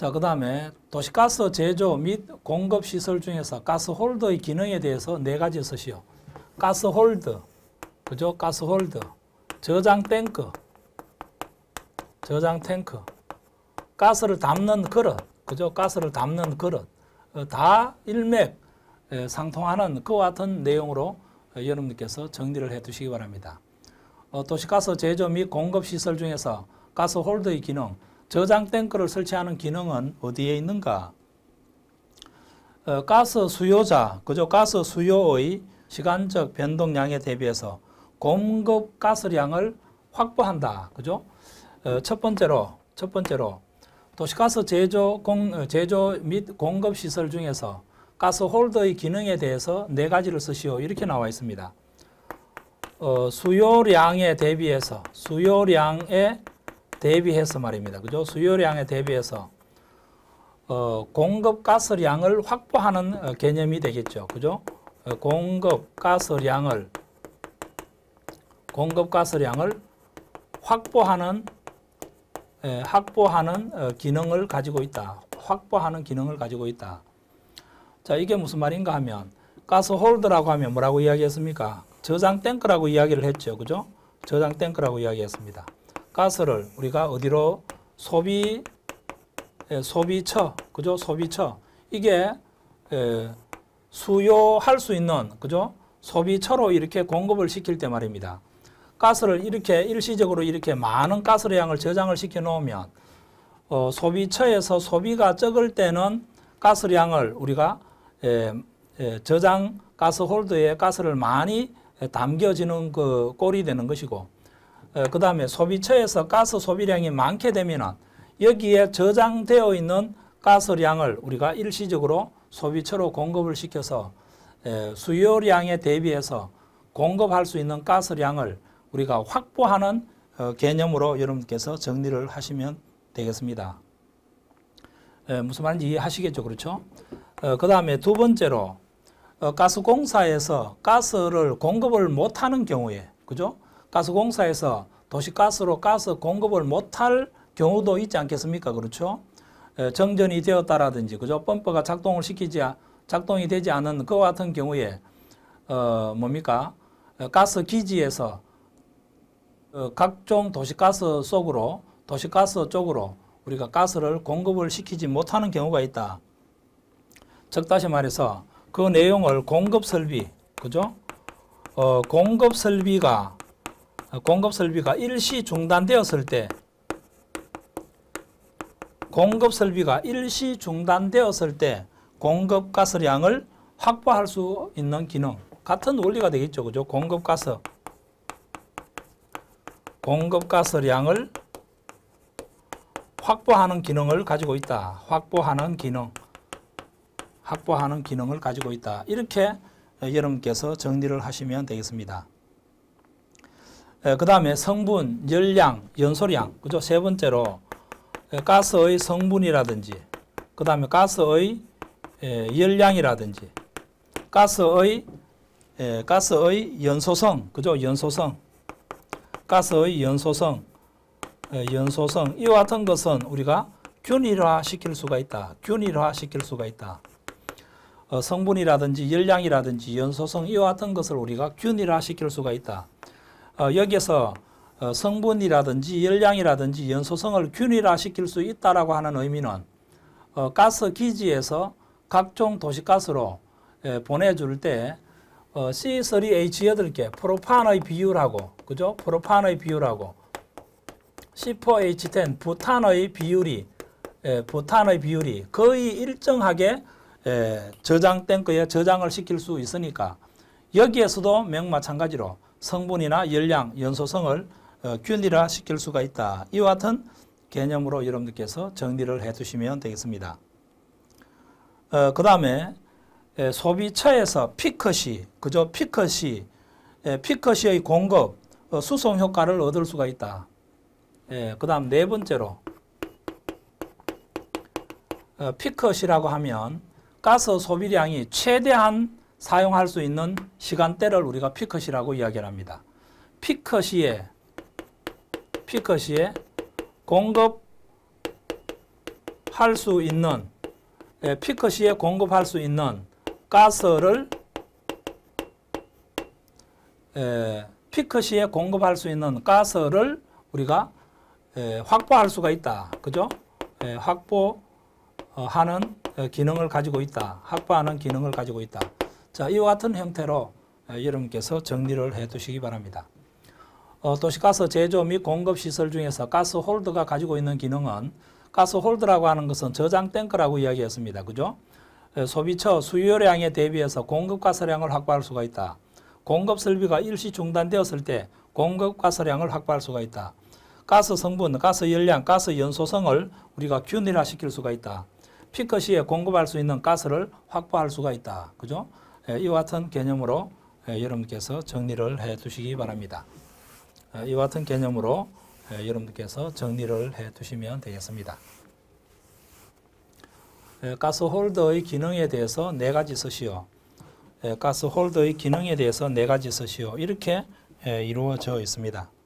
자, 그 다음에 도시가스 제조 및 공급 시설 중에서 가스홀더의 기능에 대해서 네 가지 쓰시오. 가스홀더, 그죠? 가스홀더, 저장 탱크, 가스를 담는 그릇, 그죠? 가스를 담는 그릇, 다 일맥 상통하는 그와 같은 내용으로 여러분들께서 정리를 해 두시기 바랍니다. 도시가스 제조 및 공급 시설 중에서 가스홀더의 기능, 저장 탱크를 설치하는 기능은 어디에 있는가? 가스 수요자, 그죠? 가스 수요의 시간적 변동량에 대비해서 공급 가스량을 확보한다, 그죠? 첫 번째로 도시가스 제조 및 공급 시설 중에서 가스홀더의 기능에 대해서 네 가지를 쓰시오. 이렇게 나와 있습니다. 수요량에 대비해서 말입니다. 그죠? 수요량에 대비해서 공급 가스량을 확보하는 개념이 되겠죠. 그죠? 공급 가스량을 확보하는 기능을 가지고 있다. 확보하는 기능을 가지고 있다. 자, 이게 무슨 말인가 하면 가스홀더라고 하면 뭐라고 이야기했습니까? 저장 탱크라고 이야기를 했죠. 그죠? 저장 탱크라고 이야기했습니다. 가스를 우리가 어디로 소비처, 그죠? 소비처. 이게 수요할 수 있는, 그죠? 소비처로 이렇게 공급을 시킬 때 말입니다. 가스를 이렇게 일시적으로 이렇게 많은 가스량을 저장을 시켜 놓으면 소비처에서 소비가 적을 때는 가스량을 우리가 저장 가스홀더에 가스를 많이 담겨지는 그 꼴이 되는 것이고, 그 다음에 소비처에서 가스 소비량이 많게 되면 여기에 저장되어 있는 가스량을 우리가 일시적으로 소비처로 공급을 시켜서 수요량에 대비해서 공급할 수 있는 가스량을 우리가 확보하는 개념으로 여러분께서 정리를 하시면 되겠습니다. 무슨 말인지 이해하시겠죠? 그렇죠? 그 다음에 두 번째로 가스공사에서 가스를 공급을 못하는 경우에, 그죠? 가스공사에서 도시가스로 가스 공급을 못할 경우도 있지 않겠습니까? 그렇죠? 정전이 되었다라든지, 그죠? 펌프가 작동이 되지 않은 그와 같은 경우에 뭡니까? 가스 기지에서 각종 도시가스 쪽으로 우리가 가스를 공급을 시키지 못하는 경우가 있다. 즉 다시 말해서 그 내용을 공급 설비, 그죠? 공급 설비가 일시 중단되었을 때 공급 가스량을 확보할 수 있는 기능, 같은 원리가 되겠죠. 그죠? 공급 가스량을 확보하는 기능을 가지고 있다. 확보하는 기능을 가지고 있다. 이렇게 여러분께서 정리를 하시면 되겠습니다. 그 다음에 성분, 열량, 연소량, 그죠? 세 번째로 가스의 성분이라든지, 그 다음에 가스의 열량이라든지, 가스의 연소성, 그죠? 가스의 연소성, 이와 같은 것은 우리가 균일화시킬 수가 있다. 성분이라든지 열량이라든지 연소성, 이와 같은 것을 우리가 균일화시킬 수가 있다. 여기에서 성분이라든지 열량이라든지 연소성을 균일화시킬 수 있다라고 하는 의미는 가스 기지에서 각종 도시가스로 보내줄 때 C3H8개 프로판의 비율하고, 그죠? 프로판의 비율하고 C4H10 부탄의 비율이 거의 일정하게 저장 탱크에 저장을 시킬 수 있으니까 여기에서도 마찬가지로 성분이나 열량, 연소성을 균일화시킬 수가 있다. 이와 같은 개념으로 여러분들께서 정리를 해 두시면 되겠습니다. 그 다음에 소비처에서 피크시, 그죠? 피크시의 공급, 수송 효과를 얻을 수가 있다. 그 다음 네 번째로 피크시라고 하면 가스 소비량이 최대한 사용할 수 있는 시간대를 우리가 피크시라고 이야기를 합니다. 피크시에 공급 할 수 있는 피크 시에 공급할 수 있는 가스를 피크 시에 공급할 수 있는 가스를 우리가 확보할 수가 있다. 그죠? 확보하는 기능을 가지고 있다. 확보하는 기능을 가지고 있다. 자, 이와 같은 형태로 여러분께서 정리를 해 두시기 바랍니다. 도시가스 제조 및 공급 시설 중에서 가스 홀더가 가지고 있는 기능은 가스 홀더라고 하는 것은 저장 탱크라고 이야기했습니다. 그죠? 소비처 수요량에 대비해서 공급 가스량을 확보할 수가 있다. 공급 설비가 일시 중단되었을 때 공급 가스량을 확보할 수가 있다. 가스 성분, 가스 열량, 가스 연소성을 우리가 균일화시킬 수가 있다. 피크 시에 공급할 수 있는 가스를 확보할 수가 있다. 그죠? 이와 같은 개념으로 여러분께서 정리를 해 두시기 바랍니다. 이와 같은 개념으로 여러분께서 정리를 해 두시면 되겠습니다. 가스 홀더의 기능에 대해서 4가지 쓰시오. 가스 홀더의 기능에 대해서 4가지 쓰시오. 이렇게 이루어져 있습니다.